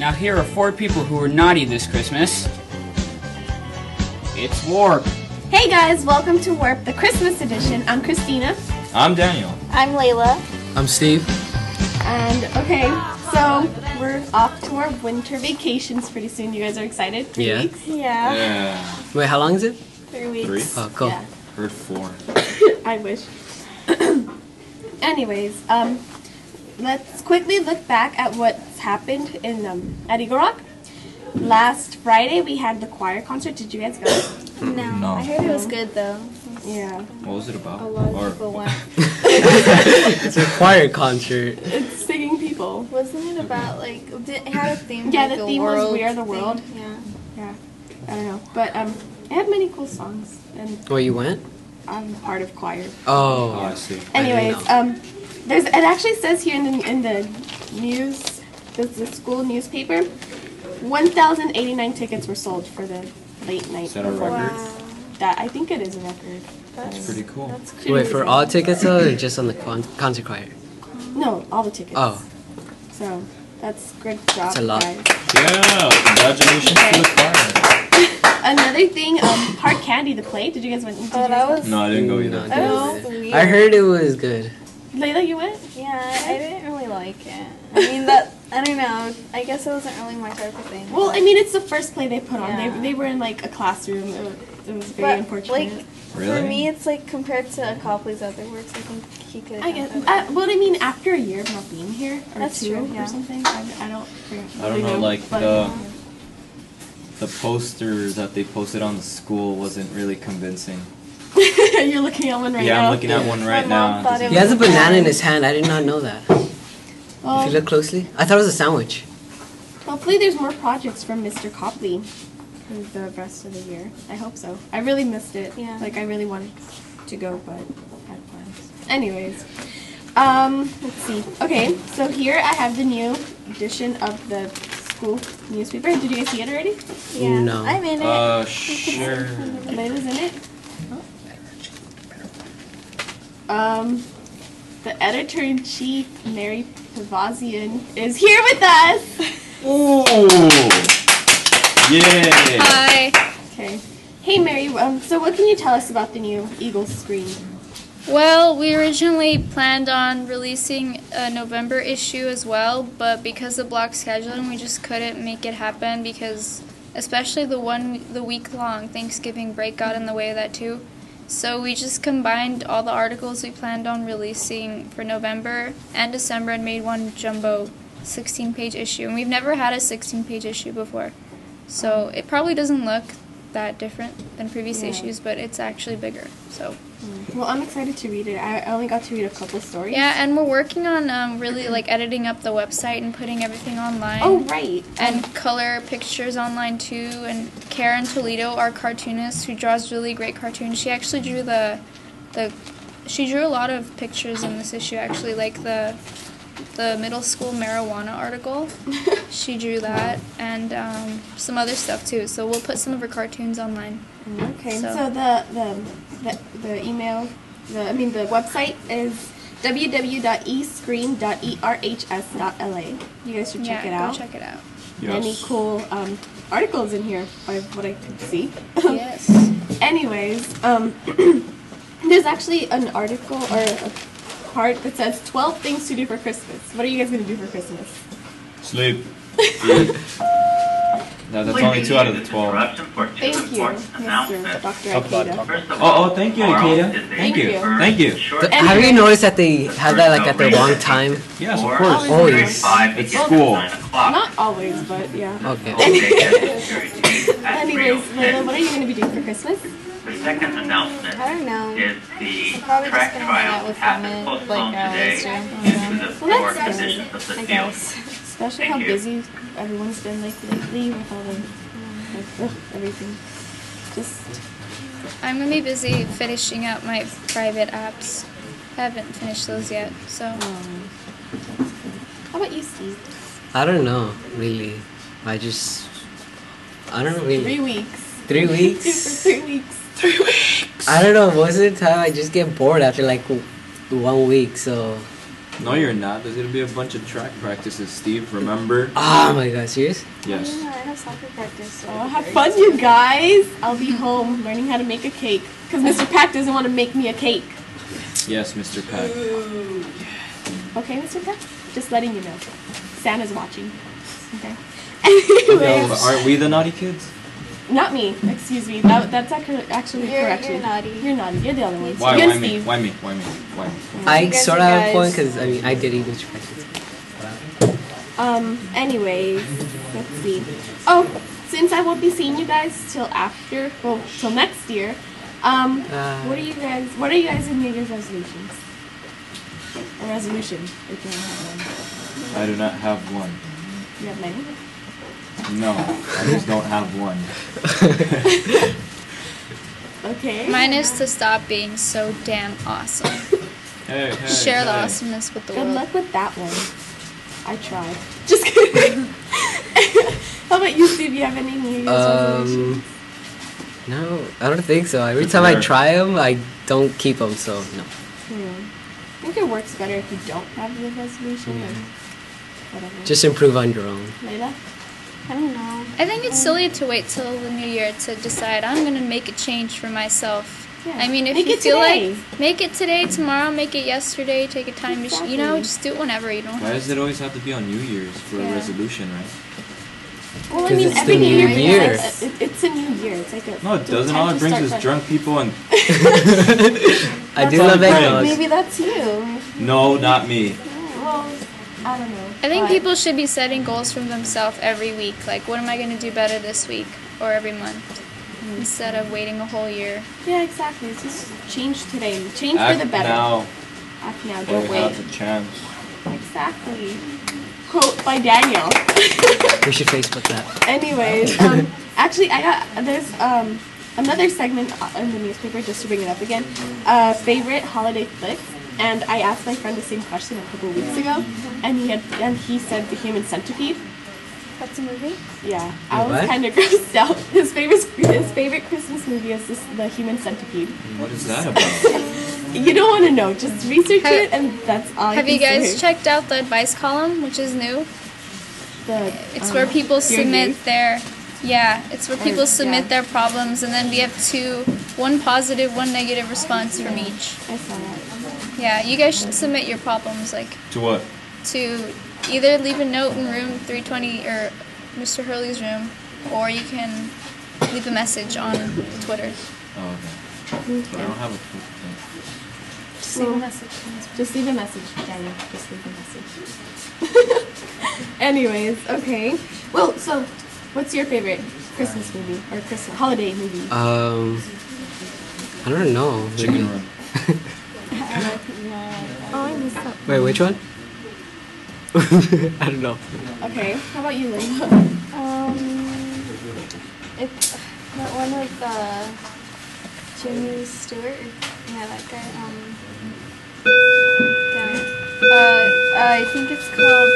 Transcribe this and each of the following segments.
Now here are 4 people who were naughty this Christmas. It's WERP. Hey guys, welcome to WERP, the Christmas edition. I'm Christina. I'm Daniel. I'm Layla. I'm Steve. And okay, so we're off to our winter vacations pretty soon. You guys are excited? 3 Yeah. weeks? Yeah. Wait, how long is it? 3 weeks. 3? Oh, cool. Yeah. Heard 4. I wish. Anyways, let's quickly look back at what's happened in at Eagle Rock. Last Friday we had the choir concert. Did you guys go? No. I heard it was good though. Yeah. What was it about? A lot of people went. It's a choir concert. It's singing people. Wasn't it about like it had a theme? Yeah, like the a theme was world We Are the thing? World. Yeah. Yeah. I don't know, but it had many cool songs, and Where you went? I'm part of choir. Oh, Oh. I see. Anyways, know. it actually says here in the news, the school newspaper, 1,089 tickets were sold for the late night. Is that a record? Wow. That I think it is a record. That's pretty cool. That's Should Wait, be for easy. all tickets though, or just on the concert choir? No, all the tickets. Oh. So that's good job, That's a lot. guys. Yeah, congratulations to the choir. Another thing, Hard Candy, the play. Did you guys went? Did you that guys was- No, I didn't go No, either. I That No. was weird. I heard it was good. Layla, you went? Yeah, I didn't really like it. I mean that I don't know. I guess it wasn't really my type of thing. Well, I mean, it's the first play they put on. Yeah. They were in like a classroom. It was very but unfortunate. like Really? for me, it's like compared to Copley's other works, I think he could. I guess. Well, I mean, after a year of not being here, or That's 2 true, or yeah. something, I don't. I don't know, like but- the poster that they posted on the school wasn't really convincing. You're looking at one right Yeah, now. I'm looking at one right My mom now. thought it He has a banana in his hand. I did not know that. If Well, you look closely, I thought it was a sandwich. hopefully, there's more projects from Mr. Copley for the rest of the year. I hope so. I really missed it. Yeah. Like I really wanted to go, but had plans. Anyways, let's see. Okay, so here I have the new edition of the school newspaper. Did you guys see it already? Yeah. No. I'm in it. Sure. Layla's in it. The editor-in-chief, Mary Pavazian, is here with us. Ooh! Yay! Hi. Okay. Hey, Mary. So what can you tell us about the new Eagle screen? Well, we originally planned on releasing a November issue as well, but because of block scheduling, we just couldn't make it happen because especially the week-long Thanksgiving break got in the way of that too. So we just combined all the articles we planned on releasing for November and December and made one jumbo 16-page issue. And we've never had a 16-page issue before. So it probably doesn't look that different than previous Yeah. issues, but it's actually bigger. So Well, I'm excited to read it. I only got to read a couple stories. yeah, and we're working on really like editing up the website and putting everything online. Oh, right. And color pictures online too. And Karen Toledo, our cartoonist who draws really great cartoons, she actually drew she drew a lot of pictures in this issue actually, like the middle school marijuana article. She drew that and some other stuff too. So we'll put some of her cartoons online. Okay. So, So- the email, the website is www.escreen.erhs.la. You guys should check it out. Go check it out. Many cool articles in here, by what I could see. Yes. Anyways, there's actually an article or a part that says 12 things to do for Christmas. What are you guys going to do for Christmas? Sleep. No, that's only 2 out of the 12. Thank you, Mr. Dr. Akita. Oh, thank you, Akita. Thank you. Thank you. Have you noticed that they have that like at the wrong time? Yes, of course. Always. It's school. Not always, but yeah. Okay. Anyways, Layla, what are you going to be doing for Christmas? The second announcement I don't know. is the I'm probably just track gonna hang out trial with has been Emmett, postponed like today always do. due to the Well, poor that's good, conditions of the I field. guess. Especially how Thank you. busy everyone's been like lately with all the everything. Just I'm gonna be busy finishing up my private apps. I haven't finished those yet, so how about you, Steve? I don't know really. I don't know really. 3 weeks. 3 Two weeks. for 3 weeks. 3 weeks. I don't know. Most of the time, I just get bored after like 1 week. So No, you're not. There's gonna be a bunch of track practices, Steve. Remember? Oh my god, serious? Yes. Yeah, I have soccer practice. So Oh, have fun, you guys. I'll be home learning how to make a cake. Because Mr. Pack doesn't want to make me a cake. Yes, Mr. Pack. Okay, Mr. Pack? Just letting you know. Santa's watching. Okay. Okay, Anyway, but aren't we the naughty kids? not me. Excuse me. That's actually You're correction. naughty. You're naughty. You're the other one. Why? You Why and me? Steve. Why me? Why me? Why me? I You guys sort are of have a guys. point because I mean I did English practice. Anyways, let's see. Oh, since I won't be seeing you guys till till next year, what are you guys in New Year's resolutions? A resolution, if you don't have one. I do not have one. You have many? No, I just don't have one. Okay. Mine is to stop being so damn awesome. Hey, Share the awesomeness with the Good world. luck with that one. I tried. Just kidding. How about you, Steve? You have any New Year's resolutions? No, I don't think so. Every time I try them, I don't keep them. So no. I think it works better if you don't have the resolution or whatever. Just improve on your own. Layla? I don't know. I think it's silly to wait till the new year to decide I'm gonna make a change for myself. Yeah. I mean, if Make you it feel today. like, make it today, tomorrow, make it yesterday, take a time, Exactly. just do it whenever. You don't Why have does it always have to be on New Year's for a Yeah. resolution, right? Well, I 'Cause mean, it's the every new year. year. It's a new year. It's like a. No, it doesn't. time All to it brings start is fresh. drunk people and. I do all love it brings. egg Maybe that's you. No, not me. Well, I don't know. I think but- people should be setting goals for themselves every week. Like, what am I going to do better this week or every month? Instead of waiting a whole year. Yeah, exactly. It's just change today. Change for Act the better. now. Act now. while Don't you wait. have the chance. Exactly. Quote by Daniel. We should Facebook that. Anyways, actually, there's another segment in the newspaper just to bring it up again. Favorite holiday flicks, and I asked my friend the same question a couple of weeks ago, and he said The Human Centipede. That's a movie? Yeah, I was What? kind of grossed out. His favorite Christmas movie is The Human Centipede. What is that about? You don't want to know. Just research Have- it, and that's all. Have I you can guys say. checked out the advice column, which is new? It's where people Your submit youth? it's where people submit yeah. their problems, and then we have one positive, one negative response from each. I saw that. Yeah, you guys should submit your problems, like, To what? to either leave a note in room 320 or Mr. Hurley's room, or you can leave a message on Twitter. Oh, okay. I don't have a quick thing. Just leave a message. Just leave a message, Daniel. Just leave a message. Anyways, okay. Well, so, what's your favorite Christmas movie or Christmas holiday movie? I don't know. Chicken Run. Oh, I missed that. Wait, which one? I don't know. Okay, how about you, Layla? It's that one with Jimmy Stewart. Yeah, that guy. I think it's called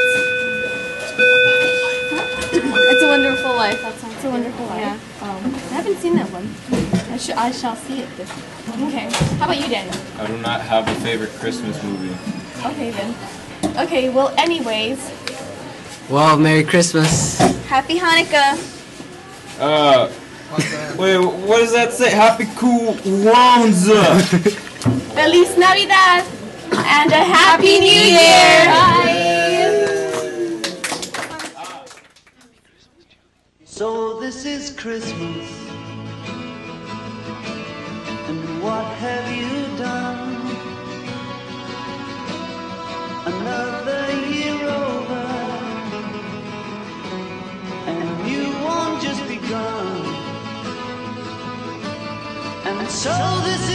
It's a Wonderful Life. That sounds It's a Wonderful Life. Yeah. I haven't seen that one. I shall see it this. Okay. How about you, Daniel? I do not have a favorite Christmas movie. Okay then. Okay. Well, anyways. Well, Merry Christmas. Happy Hanukkah. Wait, what does that say? Happy Kwanzaa! Feliz Navidad and a Happy New Year. So this is Christmas, and what have you done? Another year over, and you won't just begun. And so this